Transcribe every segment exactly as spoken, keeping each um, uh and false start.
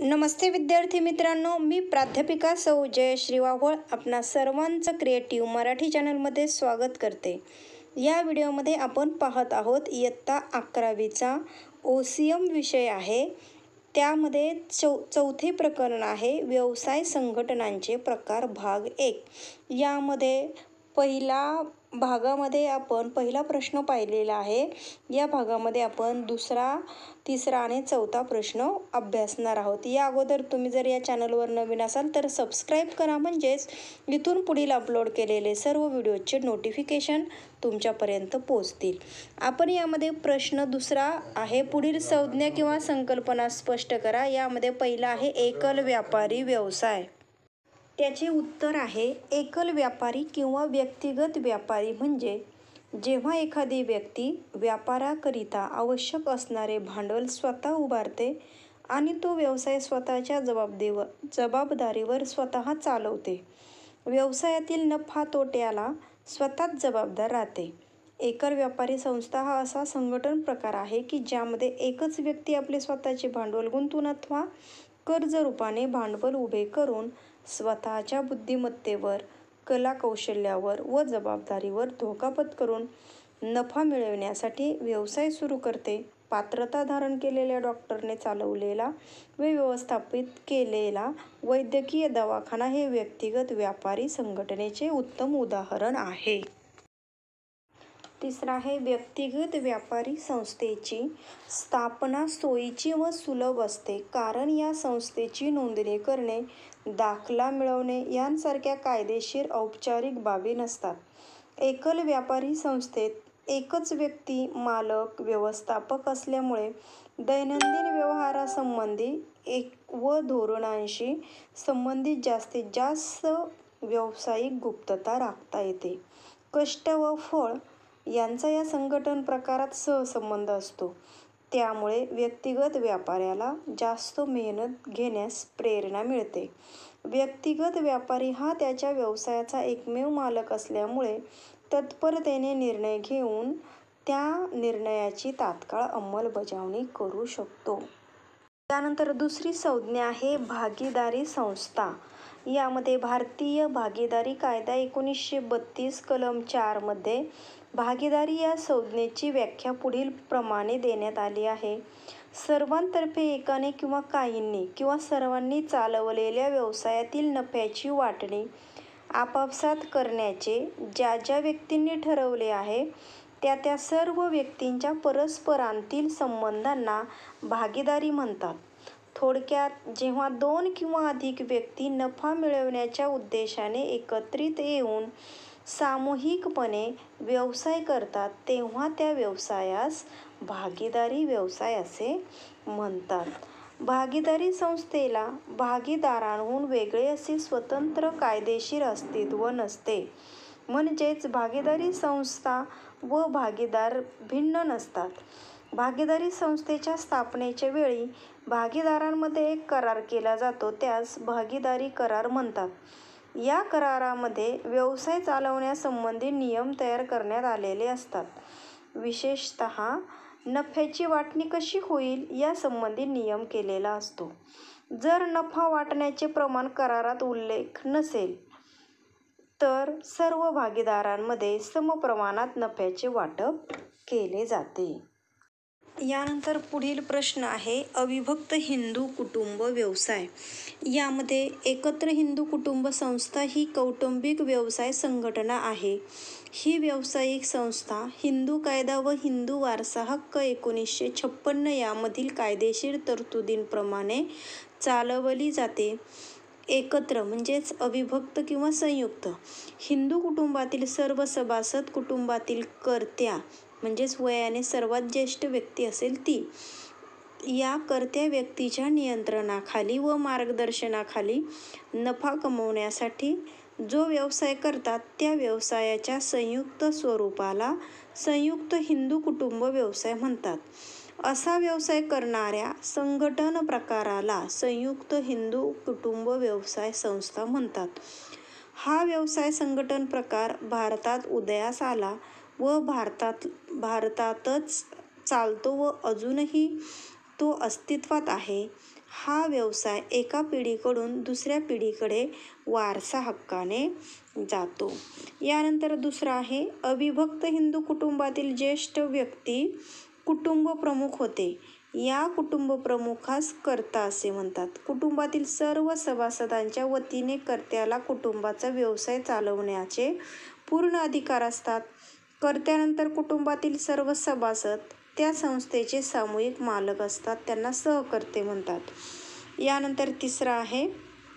नमस्ते विद्यार्थी मित्रांनो, मी प्राध्यापिका सौ जयश्री वाघोळ आपणा सर्वांचं क्रिएटिव्ह मराठी चॅनलमध्ये स्वागत करते. या व्हिडिओमध्ये आपण पाहत आहोत इयत्ता अकरावीचा ओसियम विषय आहे. त्यामध्ये चौ चौथे प्रकरण आहे व्यवसाय संघटनांचे प्रकार भाग एक. यामध्ये पहिला भागामध्ये आपण पहिला प्रश्न पाहिलेला आहे. या भागामध्ये आपण दुसरा, तिसरा आणि चौथा प्रश्न अभ्यासणार आहोत. या अगोदर तुम्ही जर या चॅनलवर नवीन असाल तर सबस्क्राईब करा, म्हणजेच इथून पुढील अपलोड केलेले सर्व व्हिडिओचे नोटिफिकेशन तुमच्यापर्यंत पोहोचतील. आपण यामध्ये प्रश्न दुसरा आहे पुढील संज्ञा किंवा संकल्पना स्पष्ट करा. यामध्ये पहिला आहे एकल व्यापारी व्यवसाय. त्याचे उत्तर आहे एकल व्यापारी किंवा व्यक्तिगत व्यापारी म्हणजे जेव्हा एखादी व्यक्ती व्यापाराकरिता आवश्यक असणारे भांडवल स्वतः उभारते आणि तो व्यवसाय स्वतःच्या जबाबदेव जबाबदारीवर स्वतः चालवते. व्यवसायातील नफा तोट्याला स्वतःच जबाबदार राहते. एकल व्यापारी संस्था हा असा संघटन प्रकार आहे की ज्यामध्ये एकच व्यक्ती आपले स्वतःचे भांडवल गुंतवून अथवा कर्ज रूपाने भांडवल उभे करून स्वतःच्या बुद्धिमत्तेवर, कलाकौशल्यावर व जबाबदारीवर धोका पत्करून नफा मिळविण्यासाठी व्यवसाय सुरू करते. पात्रता धारण केलेल्या डॉक्टरने चालवलेला व व्यवस्थापित केलेला वैद्यकीय दवाखाना हे व्यक्तिगत व्यापारी संघटनेचे उत्तम उदाहरण आहे. तिसरा आहे व्यक्तिगत व्यापारी संस्थेची स्थापना सोयीची व सुलभ असते, कारण या संस्थेची नोंदणी करणे, दाखला मिळवणे यांसारख्या कायदेशीर औपचारिक बाबी नसतात. एकल व्यापारी संस्थेत एकच व्यक्ती मालक व्यवस्थापक असल्यामुळे दैनंदिन व्यवहारासंबंधी एक व धोरणांशी संबंधित जास्तीत जास्त व्यावसायिक गुप्तता राखता येते. कष्ट व फळ यांचा या संघटन प्रकारात सहसंबंध असतो. त्यामुळे व्यक्तिगत व्यापाऱ्याला जास्त मेहनत घेण्यास प्रेरणा मिळते. व्यक्तिगत व्यापारी हा त्याच्या व्यवसायाचा एकमेव मालक असल्यामुळे तत्परतेने निर्णय घेऊन त्या निर्णयाची तात्काळ अंमलबजावणी करू शकतो. त्यानंतर दुसरी संज्ञा आहे भागीदारी संस्था. यामध्ये भारतीय भागीदारी कायदा एकोणीसशे बत्तीस कलम चार मध्ये भागीदारी या संज्ञेची व्याख्या पुढील प्रमाणे देण्यात आली आहे. सर्वांतर्फे एकाने किंवा काहींनी किंवा सर्वांनी चालवलेल्या व्यवसायातील नफ्याची वाटणी आपापसात करण्याचे ज्या ज्या व्यक्तींनी ठरवले आहे त्या त्या सर्व व्यक्तींच्या परस्परांतील संबंधांना भागीदारी म्हणतात. थोडक्यात, जेव्हा दोन किंवा अधिक व्यक्ती नफा मिळवण्याच्या उद्देशाने एकत्रित येऊन सामूहिकपणे व्यवसाय करतात तेव्हा त्या व्यवसायास भागीदारी व्यवसाय असे म्हणतात. भागीदारी संस्थेला भागीदारांहून वेगळे असे स्वतंत्र कायदेशीर अस्तित्व नसते, म्हणजेच भागीदारी संस्था व भागीदार भिन्न नसतात. भागीदारी संस्थेच्या स्थापनेच्या वेळी भागीदारांमध्ये एक करार केला जातो त्यास भागीदारी करार म्हणतात. या करारामध्ये व्यवसाय चालवण्यासंबंधी नियम तयार करण्यात आलेले असतात. विशेषतः नफ्याची वाटणी कशी होईल यासंबंधी नियम केलेला असतो. जर नफा वाटण्याचे प्रमाण करारात उल्लेख नसेल तर सर्व भागीदारांमध्ये समप्रमाणात नफ्याचे वाटप केले जाते. यानंतर पुढील प्रश्न आहे अविभक्त हिंदू कुटुंब व्यवसाय. यामध्ये एकत्र हिंदू कुटुंब संस्था ही कौटुंबिक व्यवसाय संघटना आहे. ही व्यावसायिक संस्था हिंदू कायदा व हिंदू वारसा हक्क एकोणीसशे छप्पन्न यामधील कायदेशीर तरतुदींप्रमाणे चालवली जाते. एकत्र म्हणजेच अविभक्त किंवा संयुक्त हिंदू कुटुंबातील सर्व सभासद कुटुंबातील कर्त्या म्हणजेच वयाने सर्वात ज्येष्ठ व्यक्ती असेल ती या कर्त्या व्यक्तीच्या नियंत्रणाखाली व मार्गदर्शनाखाली नफा कमवण्यासाठी जो व्यवसाय करतात त्या व्यवसायाच्या संयुक्त स्वरूपाला संयुक्त हिंदू कुटुंब व्यवसाय म्हणतात. असा व्यवसाय करणाऱ्या संघटन प्रकाराला संयुक्त हिंदू कुटुंब व्यवसाय संस्था म्हणतात. हा व्यवसाय संघटन प्रकार भारतात उदयास आला व भारतात भारतातच चालतो व अजूनही तो अस्तित्वात आहे. हा व्यवसाय एका पिढीकडून दुसऱ्या पिढीकडे वारसा हक्काने जातो. यानंतर दुसरा आहे अविभक्त हिंदू कुटुंबातील ज्येष्ठ व्यक्ती कुटुंब प्रमुख होते. या कुटुंब प्रमुखास कर्ता असे म्हणतात. कुटुंबातील सर्व सभासदांच्या वतीने कर्त्याला कुटुंबाचा व्यवसाय चालवण्याचे पूर्ण अधिकार असतात. कर्त्यानंतर कुटुंबातील सर्व सभासद त्या संस्थेचे सामूहिक मालक असतात, त्यांना सहकर्ते म्हणतात. यानंतर तिसरा आहे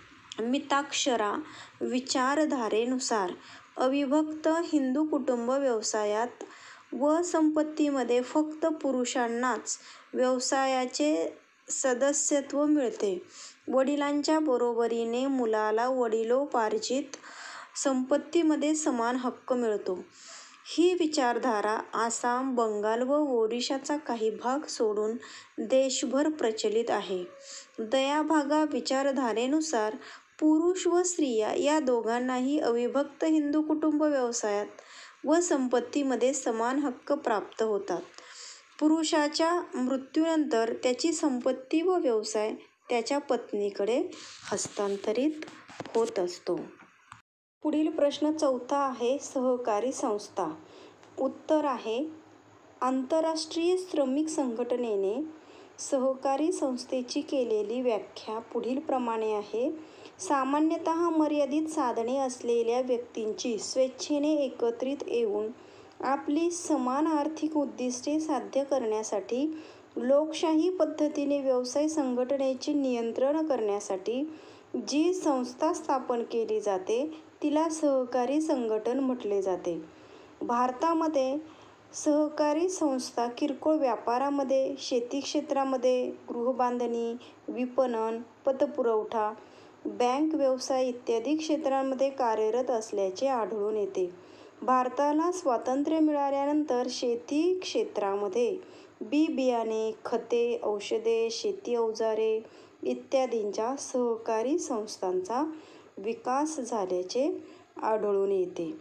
मिताक्षरा विचारधारेनुसार अविभक्त हिंदू कुटुंब व्यवसायात व संपत्तीमध्ये फक्त पुरुषांनाच व्यवसायाचे सदस्यत्व मिळते. वडिलांच्या बरोबरीने मुलाला वडिलोपार्जित संपत्तीमध्ये समान हक्क मिळतो. ही विचारधारा आसाम, बंगाल व ओरिसाचा काही भाग सोडून देशभर प्रचलित आहे. दयाभागा विचारधारेनुसार पुरुष व स्त्रिया या दोघांनाही अविभक्त हिंदू कुटुंब व्यवसायात व संपत्तीमध्ये समान हक्क प्राप्त होतात. पुरुषाच्या मृत्यूनंतर त्याची संपत्ती व व्यवसाय त्याच्या पत्नीकडे हस्तांतरित होत असतो. पुढील प्रश्न चौथा आहे सहकारी संस्था. उत्तर आहे आंतरराष्ट्रीय श्रमिक संघटनेने सहकारी संस्थेची केलेली व्याख्या पुढील प्रमाणे आहे. सामान्यतः मर्यादित साधने असलेल्या व्यक्तींची स्वेच्छेने एकत्रित येऊन आपली समान आर्थिक उद्दिष्टे साध्य करण्यासाठी लोकशाही पद्धतीने व्यवसाय संघटनेचे नियंत्रण करण्यासाठी जी संस्था स्थापन केली जाते तिला सहकारी संघटन म्हटले जाते. भारतामध्ये सहकारी संस्था किरकोळ व्यापारामध्ये, शेती क्षेत्रामध्ये, गृहबांधणी, विपणन, पतपुरवठा, बँक व्यवसाय इत्यादी क्षेत्रांमध्ये कार्यरत असल्याचे आढळून येते. भारताला स्वातंत्र्य मिळाल्यानंतर शेती क्षेत्रामध्ये बी बियाणे, खते, औषधे, शेती अवजारे इत्यादींच्या सहकारी संस्थांचा विकास झाल्याचे आढळून येते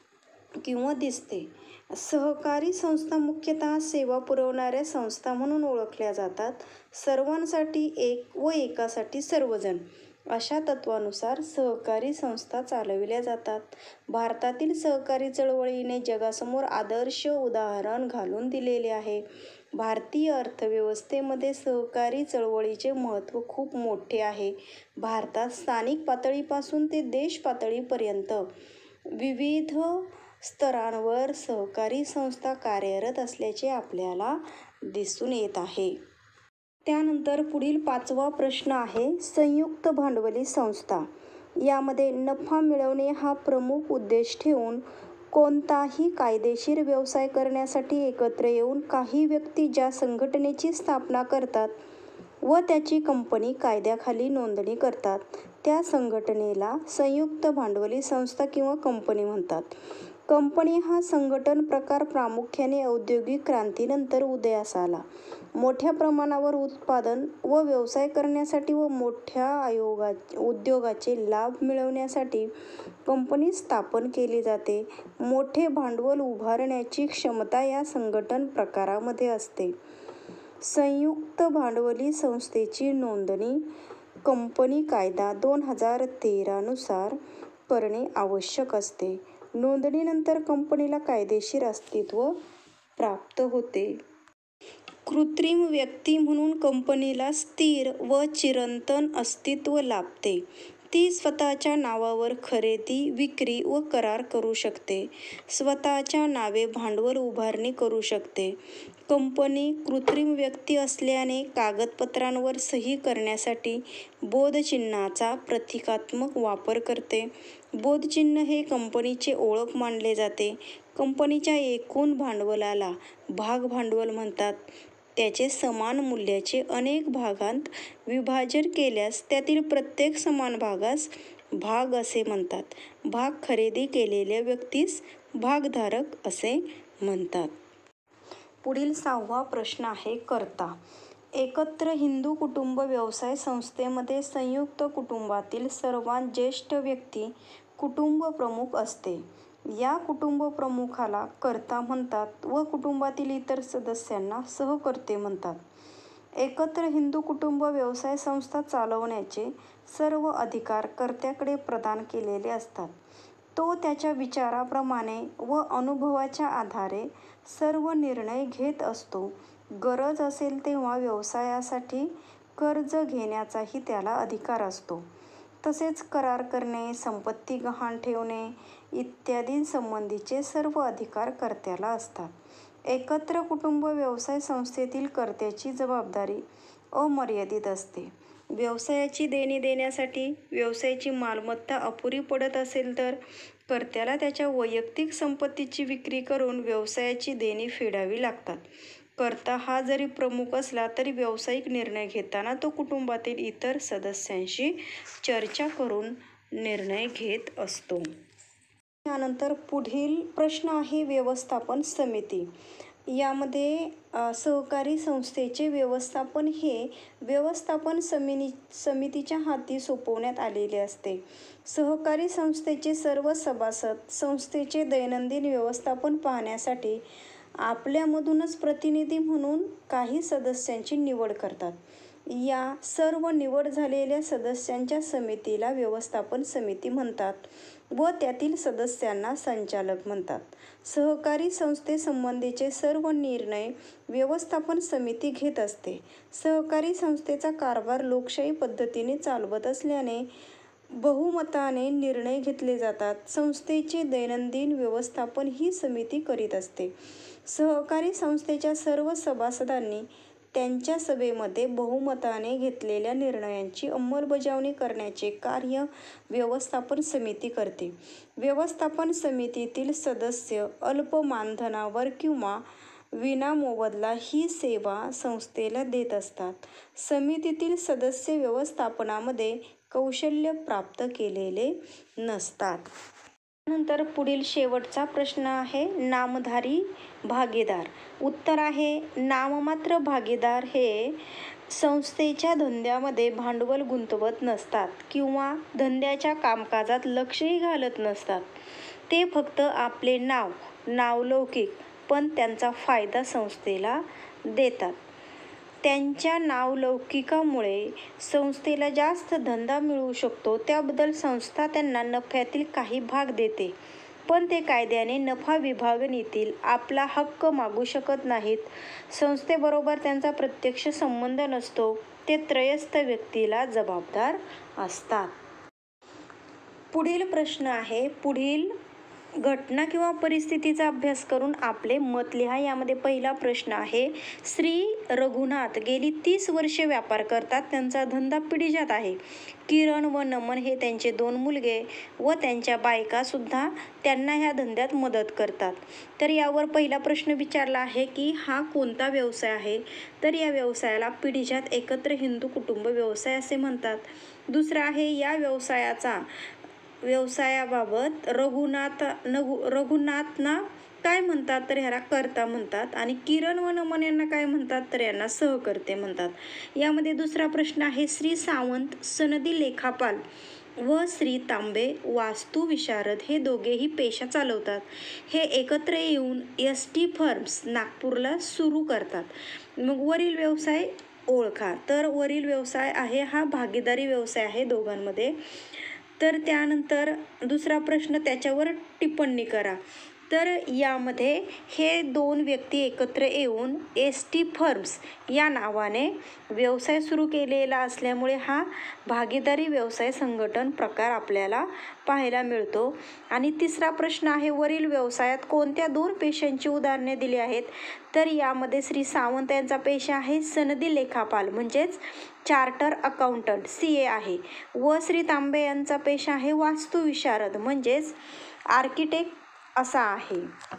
किंवा दिसते. सहकारी संस्था मुख्यतः सेवा पुरवणाऱ्या संस्था म्हणून ओळखल्या जातात. सर्वांसाठी एक व एकासाठी सर्वजण अशा तत्त्वानुसार सहकारी संस्था चालविल्या जातात. भारतातील सहकारी चळवळीने जगासमोर आदर्श उदाहरण घालून दिलेले आहे. भारतीय अर्थव्यवस्थेमध्ये सहकारी चळवळीचे महत्त्व खूप मोठे आहे. भारतात स्थानिक पातळीपासून ते देश पातळीपर्यंत विविध स्तरांवर सहकारी संस्था कार्यरत असल्याचे आपल्याला दिसून येत आहे. त्यानंतर पुढील पाचवा प्रश्न आहे संयुक्त भांडवली संस्था. यामध्ये नफा मिळवणे हा प्रमुख उद्देश ठेवून कोणताही कायदेशीर व्यवसाय करण्यासाठी एकत्र येऊन काही व्यक्ती ज्या संघटनेची स्थापना करतात व त्याची कंपनी कायद्याखाली नोंदणी करतात त्या संघटनेला संयुक्त भांडवली संस्था किंवा कंपनी म्हणतात. कंपनी हा संघटन प्रकार प्रामुख्याने औद्योगिक क्रांतीनंतर उदयास आला. मोठ्या प्रमाणावर उत्पादन व व्यवसाय करण्यासाठी व मोठ्या आयोगा उद्योगाचे लाभ मिळवण्यासाठी कंपनी स्थापन केली जाते. मोठे भांडवल उभारण्याची क्षमता या संघटन प्रकारामध्ये असते. संयुक्त भांडवली संस्थेची नोंदणी कंपनी कायदा दोन हजार तेरा नुसार करणे आवश्यक असते. नोंदणीनंतर कंपनीला कायदेशीर अस्तित्व प्राप्त होते. कृत्रिम व्यक्ती म्हणून कंपनीला स्थिर व चिरंतन अस्तित्व लाभते. ती स्वतःच्या नावावर खरेदी, विक्री व करार करू शकते. स्वतःच्या नावे भांडवल उभारणी करू शकते. कंपनी कृत्रिम व्यक्ती असल्याने कागदपत्रांवर सही करण्यासाठी बोधचिन्हाचा प्रतिकात्मक वापर करते. बोधचिन्ह हे कंपनीचे ओळख मानले जाते. कंपनीच्या एकूण भांडवलाला भागभांडवल म्हणतात. त्याचे समान मूल्याचे अनेक भागांत विभाजन केल्यास त्यातील प्रत्येक समान भागास भाग असे म्हणतात. भाग खरेदी केलेल्या व्यक्तीस भागधारक असे म्हणतात. पुढील सहावा प्रश्न आहे कर्ता. एकत्र हिंदू कुटुंब व्यवसाय संस्थेमध्ये संयुक्त कुटुंबातील सर्वात ज्येष्ठ व्यक्ती कुटुंब प्रमुख असते. या कुटुंब प्रमुखाला कर्ता म्हणतात व कुटुंबातील इतर सदस्यांना सहकर्ते म्हणतात. एकत्र हिंदू कुटुंब व्यवसाय संस्था चालवण्याचे सर्व अधिकार कर्त्याकडे प्रदान केलेले असतात. तो त्याच्या विचाराप्रमाणे व अनुभवाच्या आधारे सर्व निर्णय घेत असतो. गरज असेल तेव्हा व्यवसायासाठी कर्ज घेण्याचाही त्याला अधिकार असतो. तसेच करार करणे, संपत्ती गहाण ठेवणे इत्यादींसंबंधीचे सर्व अधिकार कर्त्याला असतात. एकत्र कुटुंब व्यवसाय संस्थेतील कर्त्याची जबाबदारी अमर्यादित असते. व्यवसायाची देणी देण्यासाठी व्यवसायाची मालमत्ता अपुरी पडत असेल तर कर्त्याला त्याच्या वैयक्तिक संपत्तीची विक्री करून व्यवसायाची देणी फेडावी लागतात. कर्ता हा जरी प्रमुख असला तरी व्यावसायिक निर्णय घेताना तो कुटुंबातील इतर सदस्यांशी चर्चा करून निर्णय घेत असतो. त्यानंतर पुढील प्रश्न आहे व्यवस्थापन समिती. यामध्ये सहकारी संस्थेचे व्यवस्थापन हे व्यवस्थापन समिनी समितीच्या हाती सोपवण्यात आलेले असते. सहकारी संस्थेचे सर्व सभासद संस्थेचे दैनंदिन व्यवस्थापन पाहण्यासाठी आपल्यामधूनच प्रतिनिधी म्हणून काही सदस्यांची निवड करतात. या सर्व निवड झालेल्या सदस्यांच्या समितीला व्यवस्थापन समिती म्हणतात व त्यातील सदस्यांना संचालक म्हणतात. सहकारी संस्थेसंबंधीचे सर्व निर्णय व्यवस्थापन समिती घेत असते. सहकारी संस्थेचा कारभार लोकशाही पद्धतीने चालवत असल्याने बहुमताने निर्णय घेतले जातात. संस्थेचे दैनंदिन व्यवस्थापन ही समिती करीत असते. सहकारी संस्थेच्या सर्व सभासदांनी त्यांच्या सभेमध्ये बहुमताने घेतलेल्या निर्णयांची अंमलबजावणी करण्याचे कार्य व्यवस्थापन समिती करते. व्यवस्थापन समितीतील सदस्य अल्प मानधनावर किंवा विनामोबदला ही सेवा संस्थेला देत असतात. समितीतील सदस्य व्यवस्थापनामध्ये कौशल्य प्राप्त केलेले नसतात. त्यानंतर पुढील शेवटचा प्रश्न आहे नामधारी भागीदार. उत्तर आहे नाममात्र भागीदार हे संस्थेच्या धंद्यामध्ये भांडवल गुंतवत नसतात किंवा धंद्याच्या कामकाजात लक्षही घालत नसतात. ते फक्त आपले नाव नावलौकिक पण त्यांचा फायदा संस्थेला देतात. त्यांच्या नावलौकिकामुळे संस्थेला जास्त धंदा मिळू शकतो. त्याबद्दल संस्था त्यांना नफ्यातील काही भाग देते, पण ते कायद्याने नफा विभागणीतील आपला हक्क मागू शकत नाहीत. संस्थेबरोबर त्यांचा प्रत्यक्ष संबंध नसतो. ते त्रयस्थ व्यक्तीला जबाबदार असतात. पुढील प्रश्न आहे पुढील घटना किंवा परिस्थितीचा अभ्यास करून आपले मत लिहा. यामध्ये पहिला प्रश्न आहे श्री रघुनाथ गेली तीस वर्षे व्यापार करतात. त्यांचा धंदा पिढीजात आहे. किरण व नमन हे त्यांचे दोन मुलगे व त्यांच्या बायका सुद्धा त्यांना ह्या धंद्यात मदत करतात. तर यावर पहिला प्रश्न विचारला आहे की हा कोणता व्यवसाय आहे. तर या व्यवसायाला पिढीजात एकत्र हिंदू कुटुंब व्यवसाय असे म्हणतात. दुसरा आहे या व्यवसायाचा व्यवसायाबाबत रघुनाथ नगु रघुनाथना काय म्हणतात तर ह्याला कर्ता म्हणतात आणि किरण व नमन यांना काय म्हणतात तर यांना सहकर्ते म्हणतात. यामध्ये दुसरा प्रश्न आहे श्री सावंत सनदी लेखापाल व श्री तांबे वास्तुविशारद हे दोघेही पेशा चालवतात. हे एकत्र येऊन एस टी फर्म्स नागपूरला सुरू करतात. मग वरील व्यवसाय ओळखा. तर वरील व्यवसाय आहे हा भागीदारी व्यवसाय आहे दोघांमध्ये. तर त्यानंतर दुसरा प्रश्न त्याच्यावर टिप्पणी करा. तर यामध्ये हे दोन व्यक्ती एकत्र येऊन एस टी फर्म्स या नावाने व्यवसाय सुरू केलेला असल्यामुळे हा भागीदारी व्यवसाय संघटन प्रकार आपल्याला पाहायला मिळतो. आणि तिसरा प्रश्न आहे वरील व्यवसायात कोणत्या दोन पेशांची उदाहरणे दिली आहेत. तर यामध्ये श्री सावंत यांचा पेशा आहे सनदी लेखापाल म्हणजेच चार्टर अकाउंटंट सी ए आहे व श्री तांबे यांचा पेशा आहे वास्तुविशारद म्हणजेच आर्किटेक्ट असा आहे.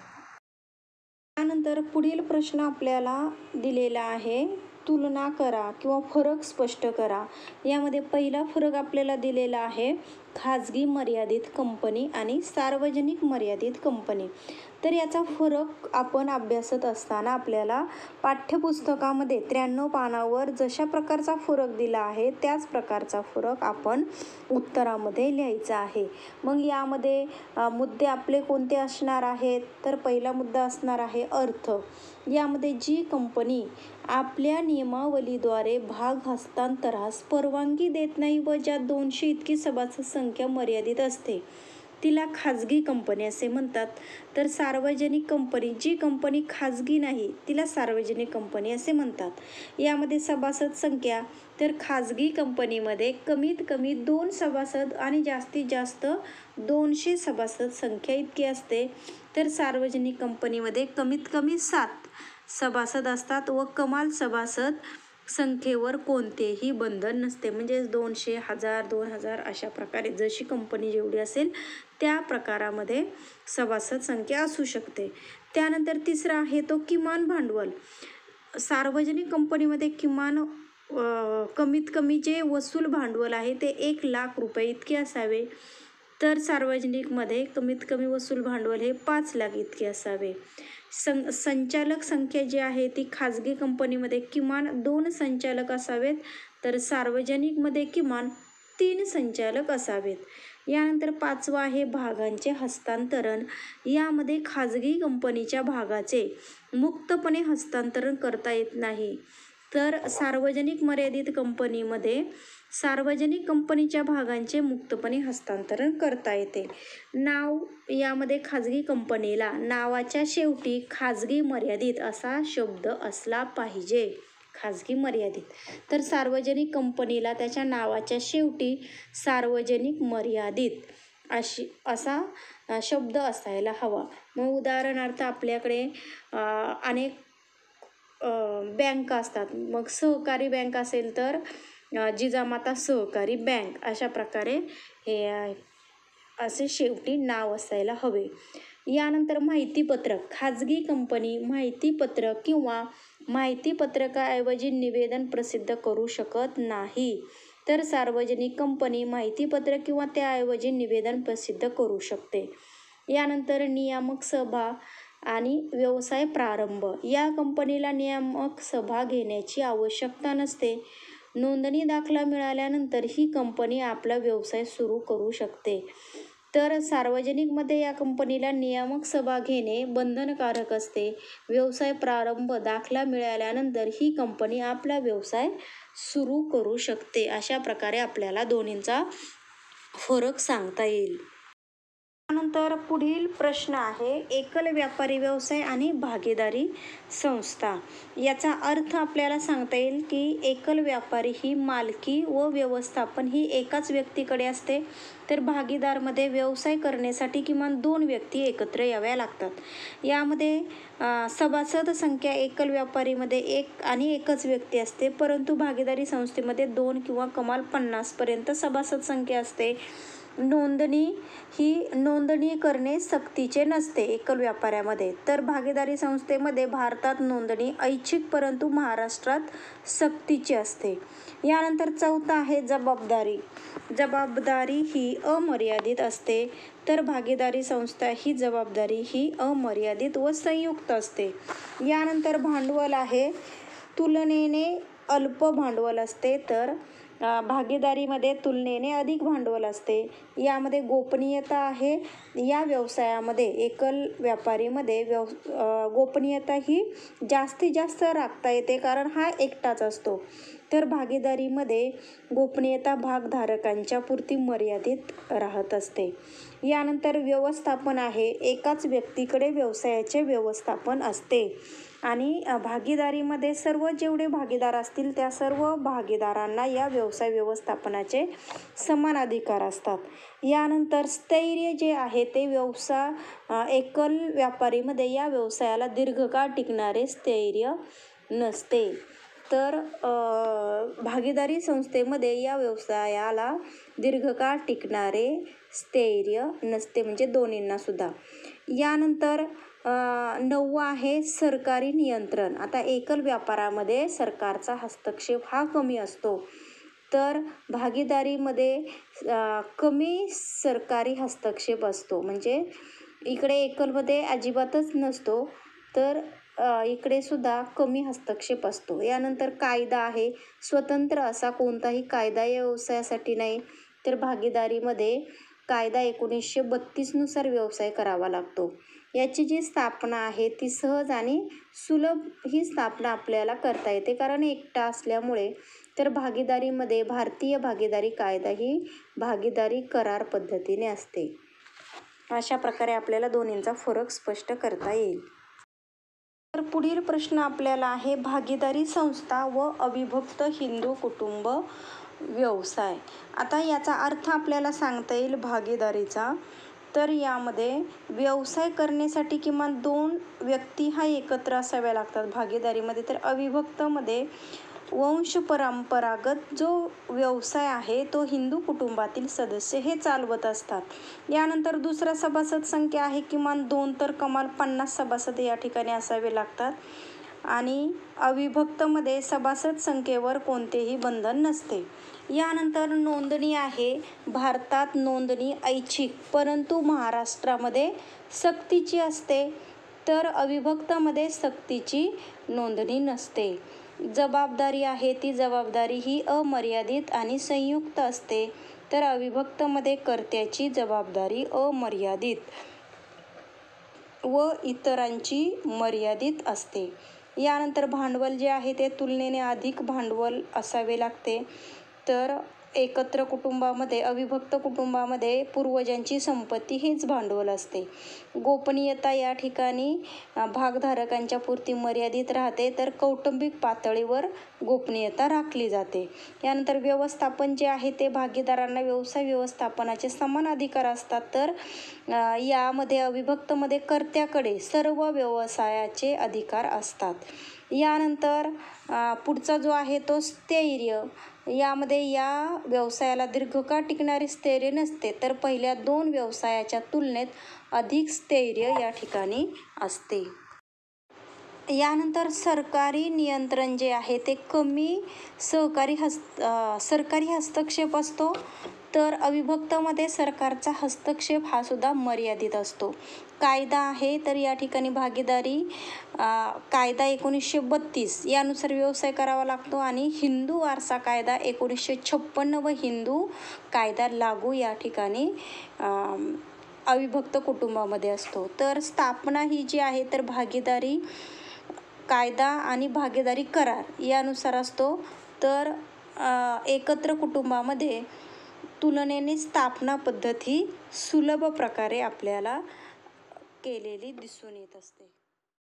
त्यानंतर पुढील प्रश्न आपल्याला दिलेला आहे तुलना करा किंवा फरक स्पष्ट करा. यामध्ये पहिला फरक आपल्याला दिलेला आहे खाजगी मर्यादित कंपनी आणि सार्वजनिक मर्यादित कंपनी. तर याचा फरक आपण अभ्यासत असताना आपल्याला पाठ्यपुस्तकामध्ये त्र्याण्णव पानावर जशा प्रकारचा फरक दिला आहे त्याच प्रकारचा फरक आपण उत्तरामध्ये लिहायचा आहे. मग यामध्ये मुद्दे आपले कोणते असणार आहेत, तर पहिला मुद्दा असणार आहे अर्थ. यामध्ये जी कंपनी आपल्या नियमावलीद्वारे भाग हस्तांतरास परवानगी देत नाही व ज्या दोनशे इतकी सभासद संख्या मर्यादित असते तिला खाजगी कंपनी असे म्हणतात. तर सार्वजनिक कंपनी, जी कंपनी खाजगी नाही तिला सार्वजनिक कंपनी असे म्हणतात. यामध्ये सभासद संख्या, तर खाजगी कंपनीमध्ये कमीत कमी दोन सभासद आणि जास्तीत जास्त दोनशे सभासद संख्या इतकी असते. तर सार्वजनिक कंपनीमध्ये कमीत कमी सात सभासद असतात व कमाल सभासद संख्येवर कोणतेही बंधन नसते. म्हणजे दोनशे, हजार, दोन हजार अशा प्रकारे जशी कंपनी जेवढी असेल त्या प्रकारामध्ये सभासद संख्या असू शकते. त्यानंतर तिसरा आहे तो किमान भांडवल. सार्वजनिक कंपनीमध्ये किमान कमीत कमी जे वसूल भांडवल आहे ते एक लाख रुपये इतके असावे. तर सार्वजनिकमध्ये कमीत कमी वसूल भांडवल हे पाच लाख इतके असावे. सं संचालक संख्या जी आहे ती खाजगी कंपनीमध्ये किमान दोन संचालक असावेत, तर सार्वजनिकमध्ये किमान तीन संचालक असावेत. यानंतर पाचवा आहे भागांचे हस्तांतरण. यामध्ये खाजगी कंपनीच्या भागाचे मुक्तपणे हस्तांतरण करता येत नाही, तर सार्वजनिक मर्यादित कंपनीमध्ये सार्वजनिक कंपनीच्या भागांचे मुक्तपणे हस्तांतरण करता येते. नाव, यामध्ये खाजगी कंपनीला नावाच्या शेवटी खाजगी मर्यादित असा शब्द असला पाहिजे. खाजगी मर्यादित. तर सार्वजनिक कंपनीला त्याच्या नावाच्या शेवटी सार्वजनिक मर्यादित अशी असा शब्द असायला हवा. मग उदाहरणार्थ आपल्याकडे अनेक बँक असतात. मग सहकारी बँक असेल तर जिजामाता सहकारी बँक अशा प्रकारे हे असे शेवटी नाव असायला हवे. यानंतर माहितीपत्रक. खाजगी कंपनी माहितीपत्रक किंवा माहितीपत्रकाऐवजी निवेदन प्रसिद्ध करू शकत नाही, तर सार्वजनिक कंपनी माहितीपत्रक किंवा त्याऐवजी निवेदन प्रसिद्ध करू शकते. यानंतर नियामक सभा आणि व्यवसाय प्रारंभ. या कंपनीला नियामक सभा घेण्याची आवश्यकता नसते. नोंदणी दाखला मिळाल्यानंतर ही कंपनी आपला व्यवसाय सुरू करू शकते. तर सार्वजनिकमध्ये या कंपनीला नियामक सभा घेणे बंधनकारक असते. व्यवसाय प्रारंभ दाखला मिळाल्यानंतर ही कंपनी आपला व्यवसाय सुरू करू शकते. अशा प्रकारे आपल्याला दोन्हींचा फरक सांगता येईल. त्यानंतर पुढील प्रश्न आहे एकल व्यापारी व्यवसाय आणि भागीदारी संस्था. याचा अर्थ आपल्याला सांगता येईल की एकल व्यापारी ही मालकी व व्यवस्थापन ही एकाच व्यक्तीकडे असते, तर भागीदारमध्ये व्यवसाय करण्यासाठी किमान दोन व्यक्ती एकत्र याव्या लागतात. यामध्ये सभासद संख्या एकल व्यापारीमध्ये एक आणि एकच व्यक्ती असते, परंतु भागीदारी संस्थेमध्ये दोन किंवा कमाल पन्नासपर्यंत सभासद संख्या असते. नोंदणी ही नोंदणी करणे सक्तीचे नसते एकल व्यापाऱ्यामध्ये, तर भागीदारी संस्थेमध्ये भारतात नोंदणी ऐच्छिक परंतु महाराष्ट्रात सक्तीची असते. यानंतर चौथा आहे जबाबदारी. जबाबदारी ही अमर्यादित असते, तर भागीदारी संस्था ही जबाबदारी ही अमर्यादित व संयुक्त असते. यानंतर भांडवल आहे. तुलनेने अल्प भांडवल असते, तर भागीदारीमध्ये तुलनेने अधिक भांडवल असते. यामध्ये गोपनीयता आहे. या व्यवसायामध्ये एकल व्यापारीमध्ये व्यव गोपनीयता ही जास्तीत जास्त राखता येते, कारण हा एकटाच असतो, तर भागीदारीमध्ये गोपनीयता भागधारकांच्या पुरती मर्यादित राहत असते. यानंतर व्यवस्थापन आहे. एकाच व्यक्तीकडे व्यवसायाचे व्यवस्थापन असते आणि भागीदारीमध्ये सर्व जेवढे भागीदार असतील त्या सर्व भागीदारांना या व्यवसाय व्यवस्थापनाचे समान अधिकार असतात. यानंतर स्थैर्य जे आहे ते व्यवसाय एकल व्यापारीमध्ये या व्यवसायाला दीर्घकाळ टिकणारे स्थैर्य नसते, तर भागीदारी संस्थेमध्ये या व्यवसायाला दीर्घकाळ टिकणारे स्थैर्य नसते, म्हणजे दोन्हींना सुद्धा. यानंतर नववा आहे सरकारी नियंत्रण. आता एकल व्यापारामध्ये सरकारचा हस्तक्षेप हा कमी असतो, तर भागीदारीमध्ये अ, कमी सरकारी हस्तक्षेप असतो. म्हणजे इकडे एकलमध्ये अजिबातच नसतो, तर अ, इकडे सुद्धा कमी हस्तक्षेप असतो. यानंतर कायदा आहे. स्वतंत्र असा कोणताही कायदा या व्यवसायासाठी नाही, तर भागीदारीमध्ये कायदा एकोणीसशे बत्तीसनुसार व्यवसाय करावा लागतो. याची जी स्थापना आहे ती सहज आणि सुलभ ही स्थापना आपल्याला करता येते, कारण एकटा असल्यामुळे. तर भागीदारीमध्ये भारतीय भागीदारी कायदा ही भागीदारी करार पद्धतीने असते. अशा प्रकारे आपल्याला दोन्हींचा फरक स्पष्ट करता येईल. तर पुढील प्रश्न आपल्याला आहे, भागीदारी संस्था व अविभक्त हिंदू कुटुंब व्यवसाय. आता याचा अर्थ आपल्याला सांगता येईल भागीदारीचा. तर यामध्ये व्यवसाय करण्यासाठी किमान दोन व्यक्ती हा एकत्र असाव्या लागतात भागीदारीमध्ये. तर अविभक्तमध्ये वंशपरंपरागत जो व्यवसाय आहे तो हिंदू कुटुंबातील सदस्य हे चालवत असतात. यानंतर दुसरा सभासद संख्या आहे किमान दोन, तर कमाल पन्नास सभासद या ठिकाणी असावे लागतात. आणि अविभक्तमध्ये सभासद संख्येवर कोणतेही बंधन नसते. यानंतर नोंदणी आहे. भारतात नोंदणी ऐच्छिक, परंतु महाराष्ट्रामध्ये सक्तीची असते. तर अविभक्तमध्ये सक्तीची नोंदणी नसते. जबाबदारी आहे, ती जबाबदारी ही अमर्यादित आणि संयुक्त असते. तर अविभक्तमध्ये कर्त्याची जबाबदारी अमर्यादित व इतरांची मर्यादित असते. यानंतर भांडवल जे आहे ते तुलनेने अधिक भांडवल असावे लागते. तर एकत्र कुटुंबामध्ये, अविभक्त कुटुंबामध्ये पूर्वजांची संपत्ती हेच भांडवल असते. गोपनीयता या ठिकाणी भागधारकांच्या पुरती मर्यादित राहते, तर कौटुंबिक पातळीवर गोपनीयता राखली जाते. यानंतर व्यवस्थापन जे आहे ते भागीदारांना व्यवसाय व्यवस्थापनाचे समान अधिकार असतात. तर यामध्ये अविभक्तमध्ये कर्त्याकडे सर्व व्यवसायाचे अधिकार असतात. यानंतर पुढचा जो आहे तो स्थैर्य. यामध्ये या व्यवसायाला दीर्घकाळ टिकणारी स्थैर्य नसते, तर पहिल्या दोन व्यवसायाच्या तुलनेत अधिक स्थैर्य या ठिकाणी असते. यानंतर सरकारी नियंत्रण जे आहे ते कमी सहकारी हस्त सरकारी हस्तक्षेप असतो. तर अविभक्तमध्ये सरकारचा हस्तक्षेप हा सुद्धा मर्यादित असतो. कायदा आहे, तर या ठिकाणी भागीदारी कायदा एकोणीसशे बत्तीस यानुसार व्यवसाय करावा लागतो. आणि हिंदू वारसा कायदा एकोणीसशे छप्पन्न व हिंदू कायदा लागू या ठिकाणी अविभक्त कुटुंबामध्ये असतो. तर स्थापना ही जी आहे तर भागीदारी कायदा आणि भागीदारी करार यानुसार असतो. तर एकत्र कुटुंबामध्ये तुलनेने स्थापना पद्धत ही सुलभ प्रकारे आपल्याला केलेली दिसून येत असते.